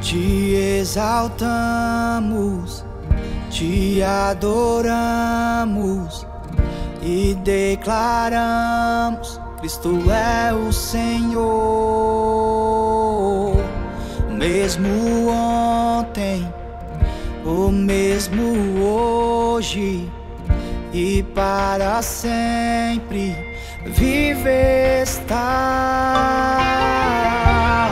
Te exaltamos, te adoramos e declaramos: Cristo é o Senhor. O mesmo ontem, o mesmo hoje e para sempre vive está.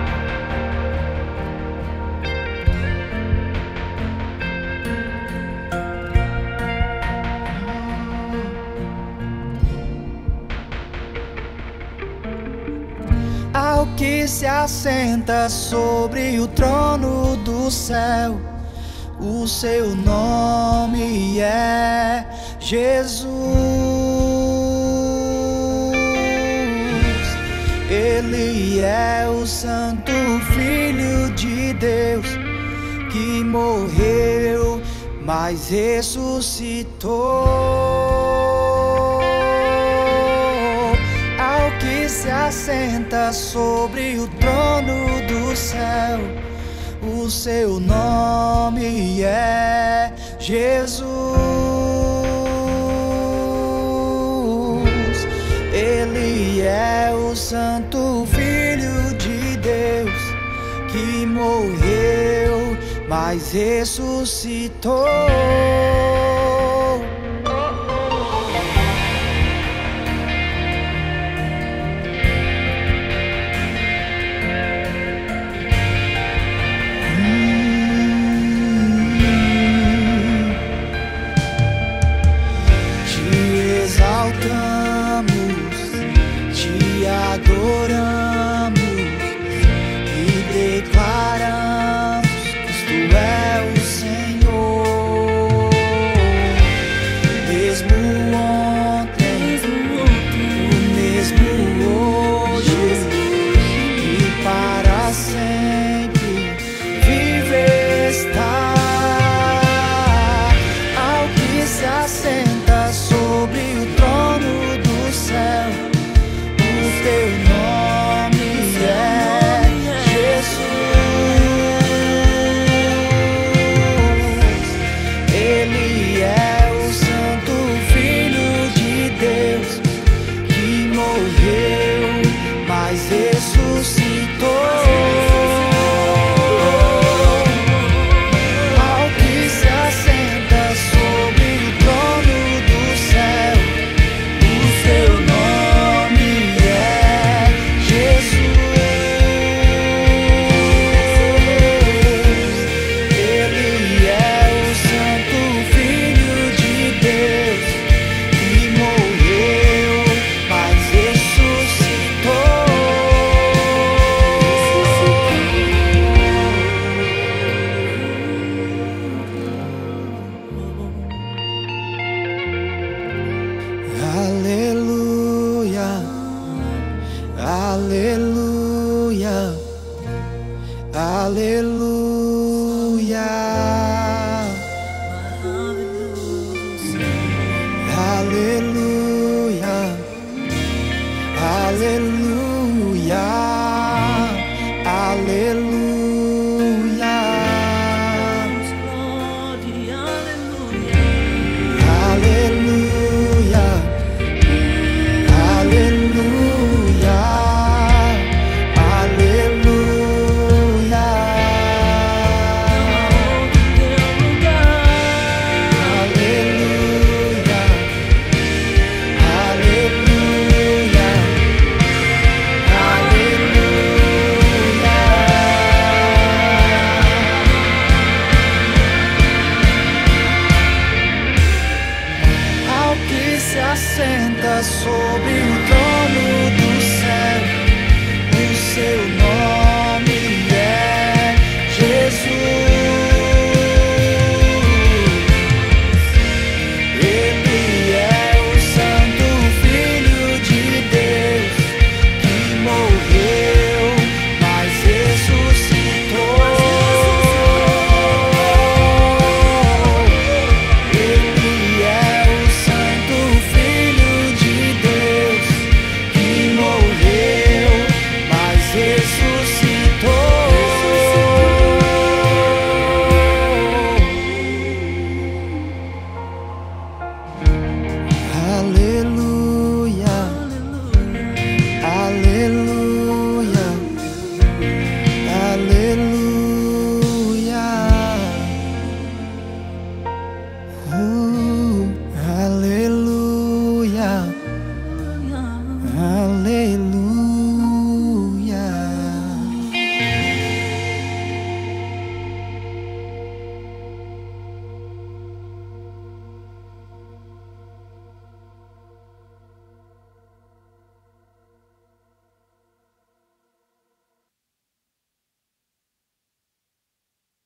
Ao que se assenta sobre o trono do céu, o seu nome é Jesus. Ele é o Santo Filho de Deus, que morreu, mas ressuscitou. Ao que se assenta sobre o trono do céu, o seu nome é Jesus. Ele é o Santo Filho de Deus, que morreu, mas ressuscitou. Te adoramos e declaramos: Cristo é o Senhor. Mesmo ontem, o mesmo hoje e para sempre vive está. Ao que se assenta sobre o trono do céu, teu nome é Jesus. Ele é o Santo Filho de Deus, que morreu, mas ressuscitou. Ao que se assenta sobre o trono do céu, o seu nome aleluia, aleluia, aleluia.